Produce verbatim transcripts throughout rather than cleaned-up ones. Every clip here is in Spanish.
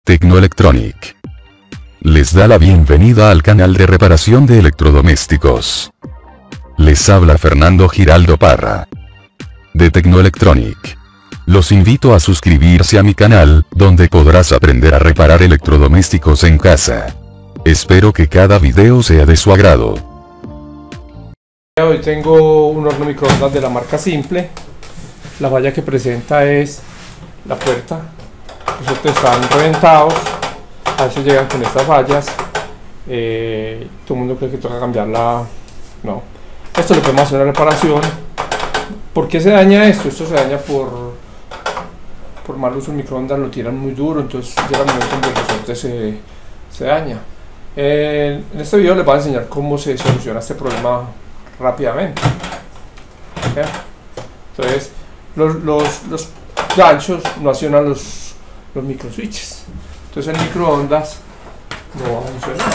Tecnoelectronic les da la bienvenida al canal de reparación de electrodomésticos. Les habla Fernando Giraldo Parra de Tecnoelectronic. Los invito a suscribirse a mi canal, donde podrás aprender a reparar electrodomésticos en casa. Espero que cada video sea de su agrado. Hoy tengo un horno microondas de la marca Simple. La falla que presenta es la puerta. Los otros están reventados. A veces llegan con estas fallas. Eh, todo el mundo cree que toca cambiarla. No. Esto lo podemos hacer una reparación. ¿Por qué se daña esto? Esto se daña por, por mal uso del microondas, lo tiran muy duro, entonces llega el momento en que el resorte se, se daña. Eh, en este video les voy a enseñar cómo se soluciona este problema rápidamente. ¿Okay? Entonces, los, los, los ganchos no accionan los, los micro switches. Entonces el microondas no va a funcionar.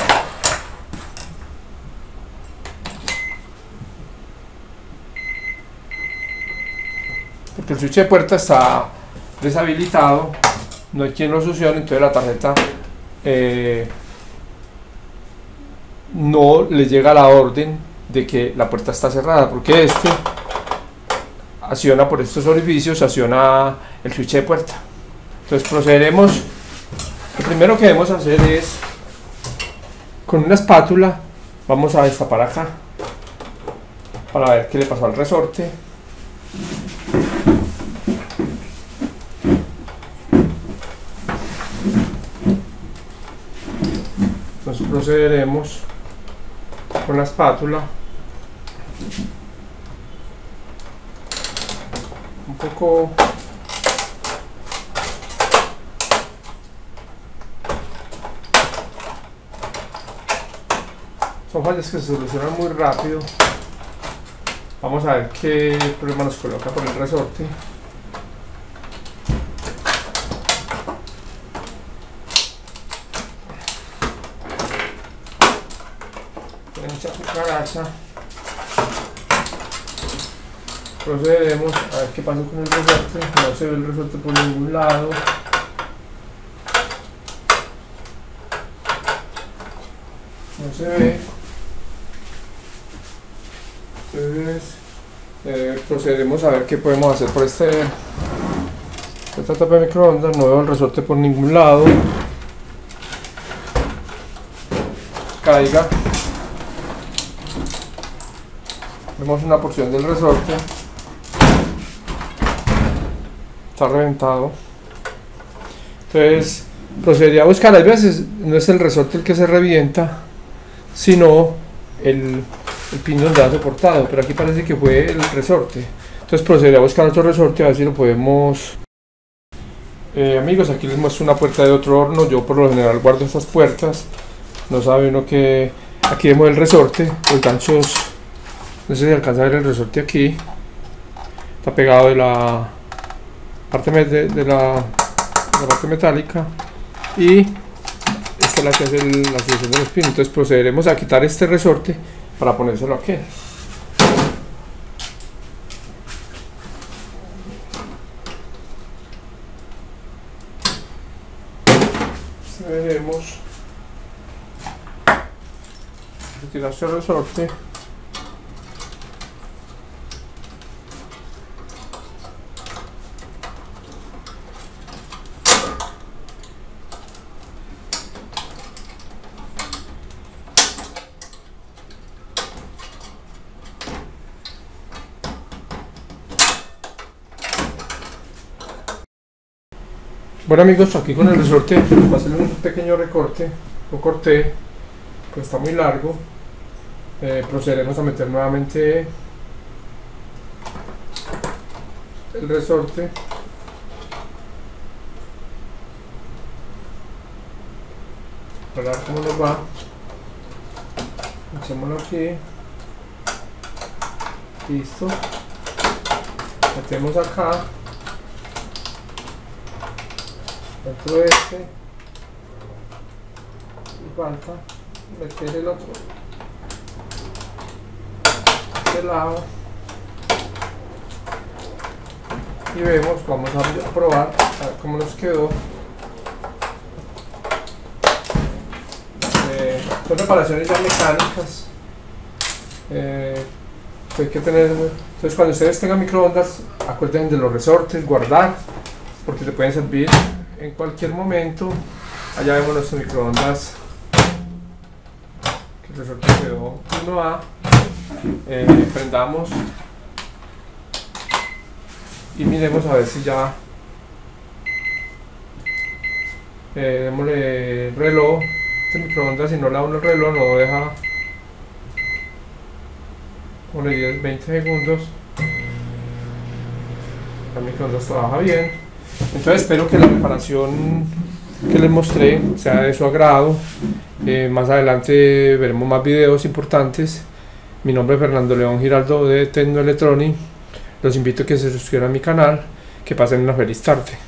Porque el switch de puerta está deshabilitado, no hay quien lo solucione, entonces la tarjeta eh, no le llega la orden de que la puerta está cerrada, porque este acciona por estos orificios, acciona el switch de puerta. Entonces procederemos. Lo primero que debemos hacer es, con una espátula, vamos a destapar acá para ver qué le pasó al resorte. Entonces procederemos con la espátula un poco son fallas que se solucionan muy rápido. Vamos a ver qué problema nos coloca con el resorte. Mucha cucaracha. Procedemos a ver qué pasa con el resorte. No se ve el resorte por ningún lado. No se ve. Entonces eh, procedemos a ver qué podemos hacer por este esta tapa de microondas. No veo el resorte por ningún lado. Caiga. Vemos una porción del resorte, está reventado. Entonces procedería a buscar. A veces no es el resorte el que se revienta, sino el, el pin donde ha soportado, pero aquí parece que fue el resorte. Entonces procedería a buscar otro resorte, a ver si lo podemos. Eh, amigos, aquí les muestro una puerta de otro horno. Yo por lo general guardo estas puertas. No sabe uno que aquí vemos el resorte, los ganchos. No sé si alcanza a ver el resorte aquí. Está pegado de la parte, de, de la, de la parte metálica. Y esta es la que hace el, la sucesión de los pins. Entonces procederemos a quitar este resorte para ponérselo aquí. Procederemos a retirar este resorte. Bueno amigos, aquí con el resorte voy a hacerle un pequeño recorte. Lo corté, pues está muy largo. Eh, procederemos a meter nuevamente el resorte. Para ver cómo nos va. Echémoslo aquí. Listo. Metemos acá. Dentro de este y falta meter el otro este lado y vemos, vamos a probar a ver cómo nos quedó. son reparaciones ya mecánicas. Eh, hay que tener, entonces cuando ustedes tengan microondas, acuérdense de los resortes, guardar, porque te pueden servir en cualquier momento. Allá vemos nuestros microondas, que el resorte quedó uno A. Eh, prendamos y miremos a ver si ya eh, démosle reloj. Este microondas, si no le da uno el reloj, no deja. Ponle diez, veinte segundos. El microondas trabaja bien. Entonces espero que la reparación que les mostré sea de su agrado. Eh, más adelante veremos más videos importantes. Mi nombre es Fernando León Giraldo de Tecnoelectronic. Los invito a que se suscriban a mi canal. Que pasen una feliz tarde.